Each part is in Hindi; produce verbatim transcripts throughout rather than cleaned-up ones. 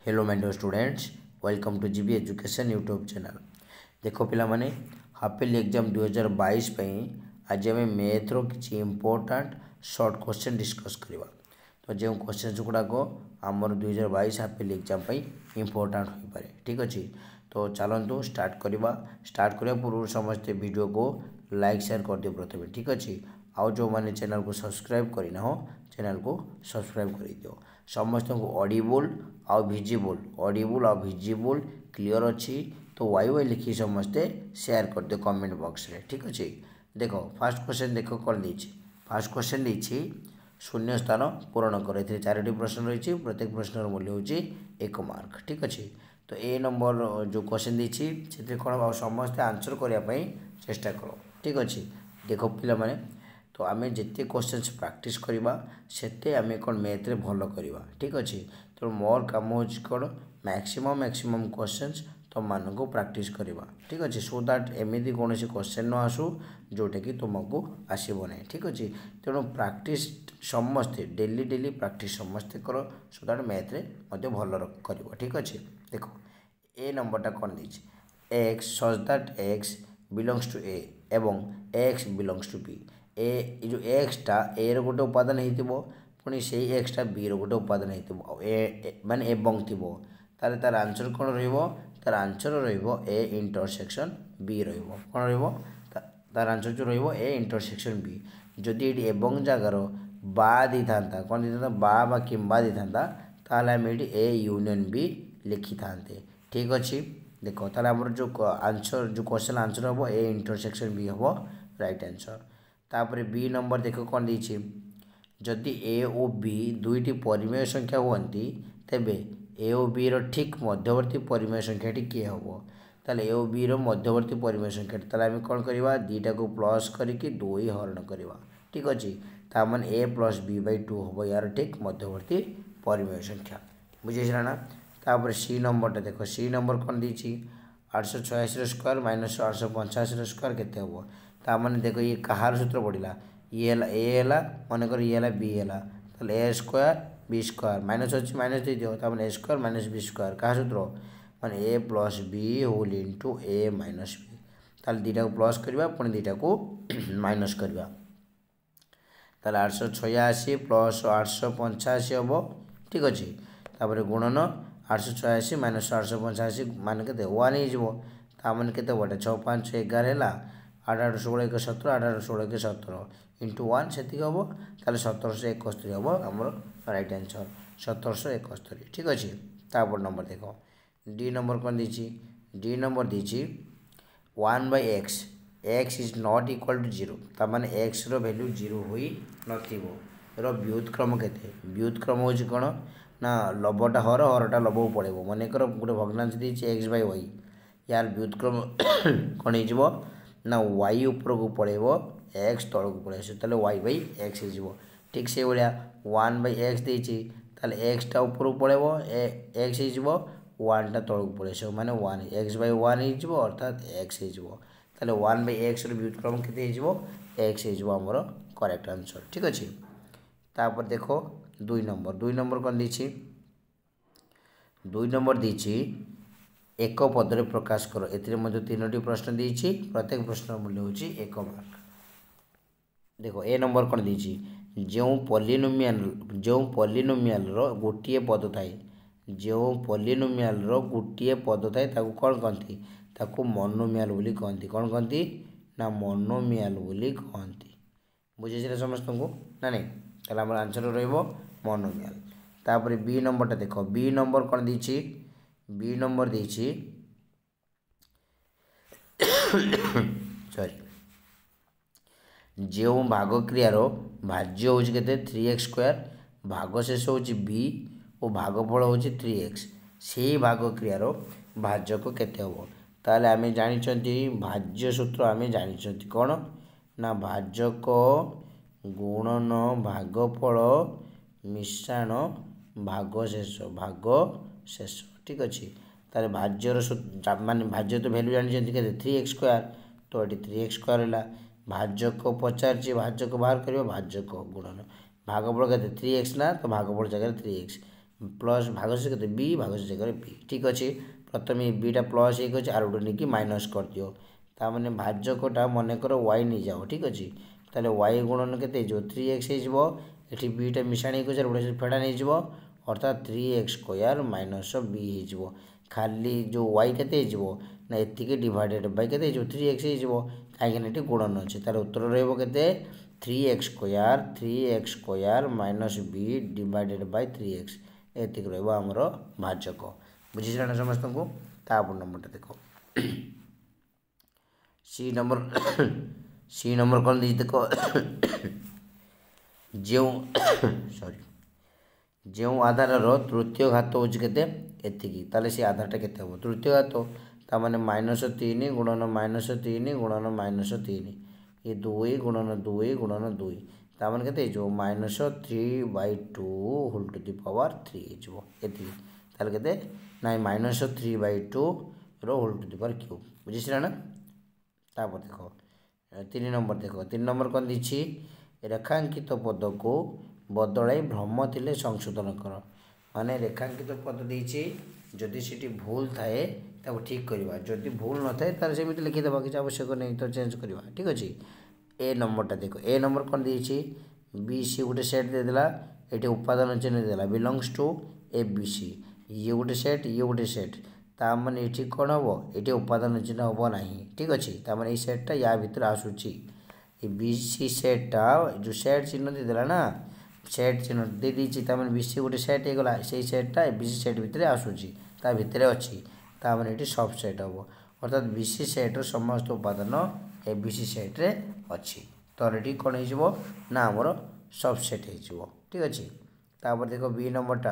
Hello my dear students, welcome to GB education YouTube channel. देखो पिला माने हाफ इयरली एग्जाम दुई हजार बाईस आज आम मैथ रो किसी इंपोर्टाट शॉर्ट क्वेश्चन डिस्कस करवा। तो जो क्वेश्चन गुड़ाक आमर दुई हजार बैश हाफ इयरली एग्जाम इंपोर्टाट हो पाए। ठीक अच्छे, तो चलतु स्टार्ट करवा। स्टार्ट करने पूर्व समस्ते वीडियो को लाइक शेयर कर दियो प्रथम। ठीक अच्छे, आउ जो मैंने चैनल को सब्सक्राइब करना हो चैनल को सब्सक्राइब कर दियो। समस्त को ऑडिबल आउ विजिबल ऑडिबल आउ विजिबल क्लियर अच्छी तो वाई वाई लिखी समस्ते शेयर कर दियो कमेंट बॉक्स रे। ठीक अच्छे, देखो फास्ट क्वेश्चन देखो कौन देछि। फास्ट क्वेश्चन देछि शून्य स्थान पूरण कर। ए चारोटी प्रश्न रही, प्रत्येक प्रश्न मूल्य होची एक मार्क। ठीक अच्छे, तो ए नंबर जो क्वेश्चन देछि से कौन समस्ते आंसर करने चेष्टा करो। ठीक अच्छे, देखो पिला माने तो आम जिते क्वेश्चन प्रैक्टिस करवा सेते आम कौन मैथ रे भल करवा। ठीक अच्छे, तो मोर काम हो कौन मैक्सिमम मैक्सिमम क्वेश्चन तुम मान को प्रैक्टिस करवा। ठीक अच्छे, सो दैट एमती कौन क्वेश्चन न आसू जोटा कि तुमको आसब ना। ठीक अच्छे, तेणु प्रैक्टिस समस्ते डेली डेली प्रैक्टिस समस्ते करो सो दैट मैथ रे मध्य भल कर। ठीक अच्छे, देखो ए नंबरटा कौन देछि x such that x belongs to A एवं x belongs to B. A जो एक्सटा ए रो गोटे उपादान हो पुणी से एक्सटा बी रो गोटे उपादान हो माने एवं थी तार तार आंसर कौन रो तार आंसर रो ए इंटरसेक्शन बी रौन रो तार आंसर जो रो ए इंटरसेक्शन बी। जदि ये एवं जगार बा दी था कौन दी था बा बा किंबा दी था ताल आम ये ए यूनियन बी लिखी था। ठीक अच्छे, देखो ताल आमर जो आंसर जो क्वेश्चन आंसर हम ए इंटरसेक्शन बी हम राइट आंसर। तापर बी नंबर देख कौन देछि जदि ए और बी दुईटी परिमेय संख्या हुंती तेबे ए और बी रो ठीक मध्यवर्ती परिमेय संख्याटी किए हम ताले ए और बी रो मध्यवर्ती परिमेय संख्याटी ताले आम कौन करवा दीटा को प्लस करके दुई हरण करवा। ठीक अच्छे, तामान A plus B by two हम यार ठीक मध्यवर्ती परिमेय संख्या बुझे ना। तापर सी नंबरटा देख सी नंबर कौन देछि आठश छयाशी स्क्वायर माइनस आठश पंचाशी स्क्वायर केते हम ताने देख ये कहार सूत्र पड़ा ये ए है मनकर ये है बी है तो A square B square minus अच्छी माइनस दे दियो ताने A square minus B square क्या सूत्र माने A plus B whole into A minus B. ताल दीटा को प्लस करवा पुणी दीटा को माइनस करवा ताल आठश छयाशी प्लस आठश पंचाशी हम। ठीक अच्छे, तापर गुणन आठश छयाशी माइनस आठश पंचाशी मान के वन होने के छः पाँच एगार है आठ आठ षोल एक सतर आठ आठ षोल एक सतर इंटू वन से हम ताले सतरश एकस्तरी हम आम राइट आंसर सतरश एकस्तरी। ठीक अच्छे, तापर नंबर देख डी नंबर कौन देछि डी नंबर देछि one by x x is not equal to zero ताने एक्स रो वैल्यू जीरो होई नथिबो। रो व्युत्क्रम केते व्युत्क्रम होछि कोन ना लबटा हर हरटा लबो पड़ेबो। मनेकर गोटे भग्नांश देछि एक्स बाय वाई यार व्युत्क्रम कौन हो ना वाई ऊपर को पड़ेबो एक्स तल को पड़े ताले वाई बाई एक्स हो। ठीक से भाया वन बाय एक्स देछि ताले एक्सटा ऊपर को पड़ेबो एक्स हो वनटा तल को पड़े माने वन एक्स बाय वन हो अर्थात एक्स हो ताले वन बाय एक्स व्युत्क्रम केते हो एक्स हो आमर करेक्ट आंसर। ठीक अच्छे, तापर देखो दुई नंबर दुई नंबर कौन देछि दुई नंबर देछि एक पदरे प्रकाश करो। ए तीनो प्रश्न देछि प्रत्येक प्रश्न मूल्य होछि एक मार्क। देखो ए नंबर कौन देछि जो पॉलिनोमियल जो पॉलिनोमियल रो गोटे पद थाए जो पॉलिनोमियल रो गोटे पद थाए ताकू कौन कहती ताकू मोनोमियल बोली कहती कौन कहती ना मोनोमियल बोली कहती। बुझे समस्त को ना नहीं ताले हमर आंसर रहइबो मोनोमियल। तापर बी नंबरटा देखो बी नंबर कौन देछि बी नंबर देछि सॉरी जो भाग क्रियार भाज्य होछि केते थ्री एक्स स्क्वायर भाग शेष होछि बी और भागफल होछि थ्री एक्स से भाग क्रियार भाजक केते हो ताले आमे जानिछंती भाज्य सूत्र आमे जानिछंती कोन ना भाजक गुणन भागफल मिश्रण भाग शेष भाग शेष। ठीक अच्छे, तारे भाज्यर मान भाज्य तो भैल्यू जानी के थ्री एक्स स्क्वायर तो ये थ्री एक्स स्क्वायर है भाजक पचार भाजक बाहर कर भाजक गुणन भागफल के थ्री एक्स ना तो भागफल जगह थ्री एक्स प्लस भागशेष के बी भागशेष जगह बी ठीक अच्छे प्रथम बीटा प्लस एक अच्छे आर गोटे नहीं कि माइनस कर दियो ताने भाजकटा मनकर वाई नहीं जाओ ठीक अच्छे ताले वाई गुणन के थ्री एक्स ये बीटा मिशाणी को गोटे फेड़ा नहीं जाव अर्थात three x square minus B हो खाली जो वाई के ना एतिके डिवाइडेड बाय के थ्री एक्स हो कहीं गुणन अच्छे तार उत्तर रही three x square three x square minus B divided by three x एतिक रमर भाजक बुझी ना समस्त को तापर नंबर देख सी नंबर सी नंबर कौन दी देख जो सॉरी जो आधार तृतीय घात हूँ के सी आधारटा के तृतीय घात ताने माइनस तीन गुणन माइनस तीन गुणन माइनस तीन ये दुई गुणन दुई गुणन दुई ताने के जो minus three by two whole to the power three हो के ना minus three by two whole to the power cube बुझे ना तापर देख तीन नंबर देख तीन नंबर कौन दी रेखांकित पद को बदल भ्रम थे संशोधन कर माने रेखांकित पद देती जदि सी भूल थाए ताको ठीक करवा जदि भूल न थाए तार सेमती लिखिदेवा किसी आवश्यक नहीं तो चेंज करवा ठीक अच्छे ए नंबरटा देख ए नंबर कौन दी बी सी गोटे सेट देदेला ये उपादान चिन्ह देदेला बिलंग्स टू ए बी सी ये गोटे सेट ये गोटे सेट ताने ये कौन हम ये उपादान चिन्ह हम ना ठीक अच्छे ताने सेटा या भितर आसूची ये बी सी सेटा जो सेट चिन्ह देदेला ना सेट चिन्ह दे दीची ताने बी सी गोटे सेट होगला से सेटा बी सी सेट भितर आसूची ता भितर अच्छी ताने ये सब सेट हम अर्थात बी सी सेट्र समस्त उपादान ए बी सी सेट्रे अच्छी तो ये कौन हो ना आमर सबसेट हो ठीक अच्छे तापर देख बी नंबरटा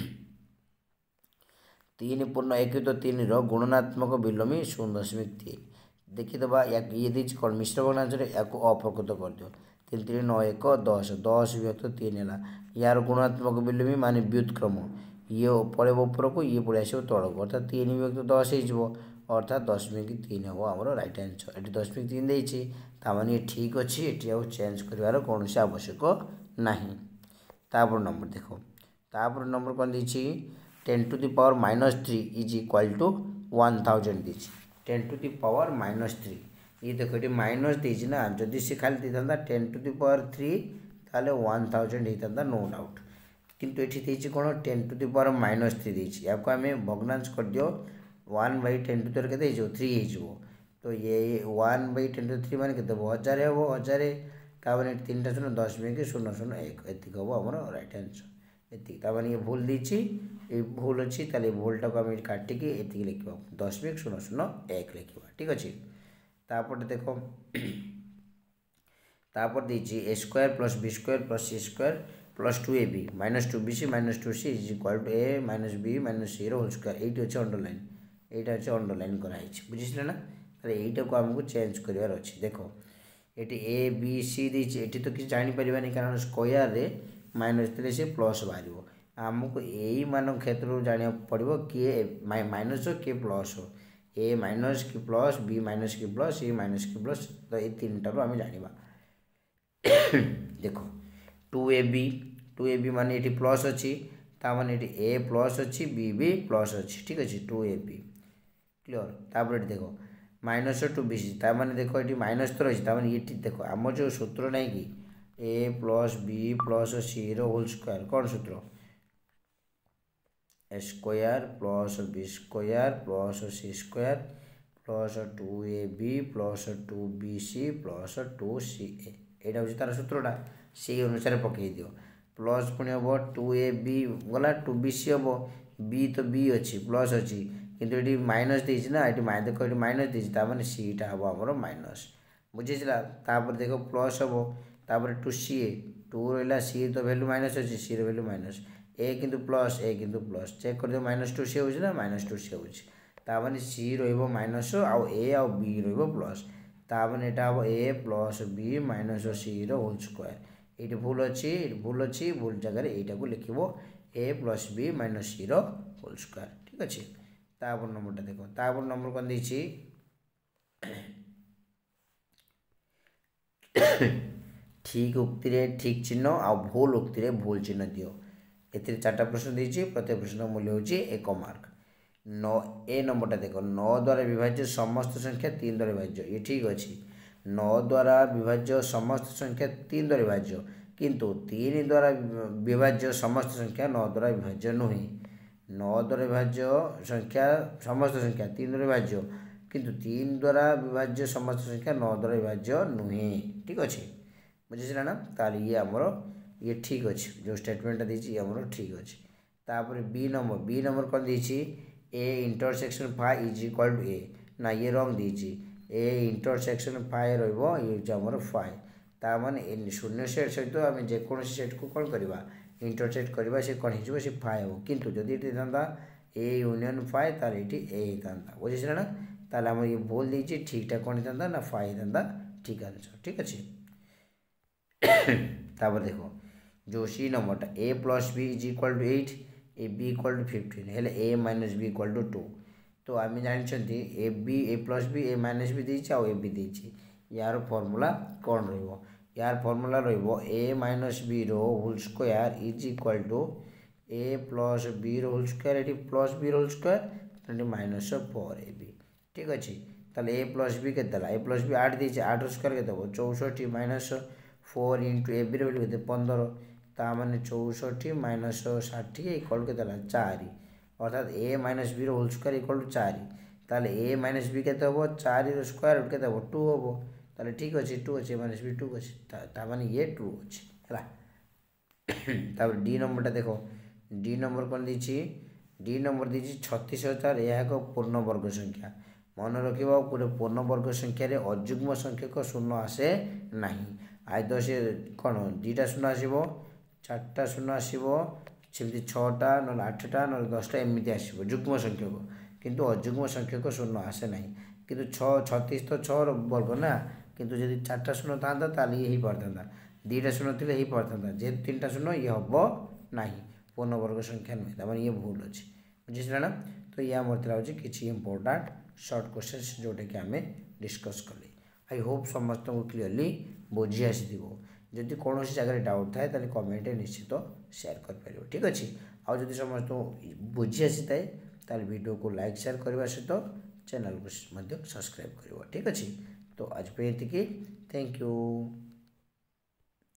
तीन पूर्ण एक तो तीन रुणात्मक विलोमी शून्य दशमिक तीन देखीदे ये दीजिए कौन मिश्र भग्नांश या अप्रकृत कर दियो तीन तीन नौ एक दस दस विभक्त तीन है यार गुणात्मक विलोमी मान व्युत्क्रम ये पड़े ऊपर को ये पड़े आस तल को अर्थात तीन विभक्त दस हो अर्थात दशमिक तीन हम आम रईट आंसर ये दशमिक तीन देती ताने ये ठीक अच्छे ये आउ चेंज कर कौन से आवश्यक ना तापर नंबर देख तापर नंबर कौन दी ten to the power minus three is equal to one thousand दी ten to the power minus three ये देख ये माइनस देती ना जदि सी खाली दे था ten to the power three ताले वन थाउजेंड होता नो डाउट किंतु ये देती कौन ten to the power minus three देती या आम भग्नांश कर दियो one by ten to three के थ्री हो तो ये one by ten to three मान के हजार हम हजार ताने तीन टा शून्य दशमिक शून्य शून्य एक एतिक हम आम रईट आंसर एतिक ताने ये भूल देती ये भूल अच्छी ताले भूलटा को आम काटिकी एतिक लिखा दशमिक शून्य शून्य एक लिखा ठीक अच्छे तापर देख तापर देती A square plus B square plus C square plus two A B minus two B C minus two C is equal to A minus B minus C whole square ये अच्छे अंडरलाइन यहाँ अच्छे अंडरलाइन कराई बुझे ना यहीटा को आमको चेंज करार अच्छे देख ये ए बी सी देती ये तो किसी जापर नहीं कारण स्क्वायर रे माइनस थे सी प्लस बाहर आमको यही मान क्षेत्र जाना पड़ो किए माइनस हो किए प्लस हो ए माइनस कि प्लस बी माइनस कि प्लस ए माइनस कि प्लस तो ये तीन टारू आम जाना देख two A B two A B मान ये प्लस अच्छी ताने ये ए प्लस अच्छी बी भी प्लस अच्छी ठीक अच्छे टू ए बी क्लियर तापर ये देख माइनस टू बी सी ताने देख ये माइनस तो रही ये देख आम जो सूत्र नहीं कि A plus B plus C whole square कौन सूत्र A square plus B square plus C square plus two A B plus two B C plus two C A यहाँ हूँ तार सूत्रटा से अनुसार पकई दियो प्लस पुणी हम टू ए बी गला टू बी सी हम बी तो बी अच्छी प्लस अच्छी किंतु ये माइनस देती ना ये देख ये माइनस देती सीटा हम आम माइनस बुझेगा तापर देख प्लस हम तापर टू सी ए टू रहा सी तो भैल्यू माइनस अच्छी सी भैल्यू माइनस ए किंतु प्लस ए किंतु प्लस चेक कर दियो माइनस टू सी हो ना माइनस टू सी हो सी रइनस आउ ए आउ बी रस ताने यहाँ हम A plus B minus C whole square ये भूल अच्छी भूल अच्छी भूल जगह यहाँ को लिख A plus B minus C whole square ठीक अच्छे तापर नंबरटा देख तापर नंबर कौन दी ठीक उक्ति ठीक चिन्ह आ भूल उक्ति भूल चिन्ह दियो एथिरे चार्टा प्रश्न देछि प्रत्येक प्रश्न मूल्य होछि एक मार्क। नौ ए नंबरटा देखो नौ द्वारा विभाज्य समस्त संख्या तीन द्वारा विभाज्य ये ठीक अच्छे नौ द्वारा विभाज्य समस्त संख्या तीन द्वारा विभाज्य किंतु तीन द्वारा विभाज्य समस्त संख्या नौ द्वारा विभाज्य नुहे नौ द्वारा विभाज्य संख्या समस्त संख्या तीन द्वारा विभाज्य किंतु तीन द्वारा विभाज्य समस्त संख्या नौ द्वारा विभाज्य नुहे ठीक अच्छे बुझे ना तार ये आमर ये ठीक अच्छे जो स्टेटमेंटा देती आमर ठीक अच्छे तापर बी नंबर बी नंबर कौन देती A intersection five is equal to A ना ये रंग देती ए इंटरसेक्शन फाइव रहा ये आमर फाइव ता माने शून्य सेट सहित आम जेको सेट को कौन करवा इंटरसेक्ट करवा से कौन हो फाइव हो किंतु जदि था ए यूनियन फाइव तार ये ए था बुझे ना ताल आम ये बोल देती ठीकटा कौन था ना फाइव था ठीक आंसर ठीक अच्छे तापर देखो जो सी नंबरटा A plus B is equal to eight A B equal to fifteen हेल्ले A minus B equal to two तो आम जानते A B A plus B A minus B देती आउ ए बी देती यार फर्मूला कौन रो यार फर्मूला रे minus B whole square is equal to A plus B whole square ये plus B whole square minus four A B ठीक अच्छे ताले ए प्लस बी के ए प्लस बी आठ देती आठ स्क्वायर के चौसठी minus four into A B whole पंदर ता मैंने चौसठी माइनस षाठी इक्वल के चार अर्थात A minus B whole square equal to चार ताले ए माइनस बी के चार स्क्वायर रूट के टू हम ताले ठीक अच्छे टू अच्छे माइनस बी टू अच्छे माने ये टू अच्छे है डी नंबरटा देखो डी नंबर कौन दी डी नंबर दी छत्तीस हजार यह एक पूर्ण वर्ग संख्या मन रख गोटे पूर्ण वर्ग संख्यार अजुग्म संख्यक शून्य आसे ना आइदर से कौन दुईटा शून्य आसो चार्टा शून्य आसो सेमती छटा ना आठटा ना दसटा एमती आसो जुग्म संख्यक किंतु अजुग्म संख्यक शून्य आसे ना किंतु छ छत्तीस तो छर वर्ग ना किंतु जदि चार्टा शून्य था ताल ये हो पारता दुईटा शून्य थे हो पारता जेहेतु तीन टा शून्य ये हम ना पूर्ण वर्ग संख्या नुहे मैंने ये भूल अच्छे बुझे ना तो ये आम हूँ किसी इंपोर्टाट सर्ट क्वेश्चन जोटा कि आम डिस्कस कले आई होप समस्त को क्लीयरली बुझी आसी जदि कौन जगह डाउट थाए ताले कमेंट निश्चित शेयर कर ठीक अच्छे आउ जदि समस्त बुझी आसी थाए ताले वीडियो को लाइक शेयर करने सहित चैनल को सब्सक्राइब कर ठीक अच्छे तो आज पे ये थैंक यू।